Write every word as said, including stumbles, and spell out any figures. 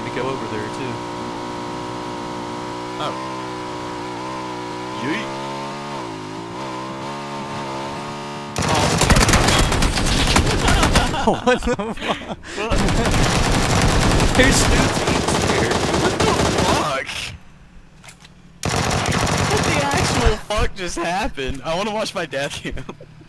need to go over there too. Oh. Yeet. What the fuck? There's two teams here. What the fuck? What the actual fuck just happened? I want to watch my death cam.